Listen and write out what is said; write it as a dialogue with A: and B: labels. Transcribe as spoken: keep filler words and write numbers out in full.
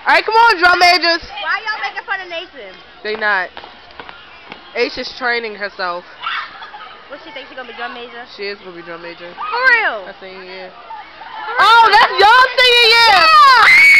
A: Alright, come on, drum majors.
B: Why y'all making fun of Nathan?
A: They not. Ace is training herself.
B: What, she think she gonna be drum major?
A: She is gonna be drum major.
B: For real?
A: Her senior year. Oh, that's y'all senior year!
B: Yeah!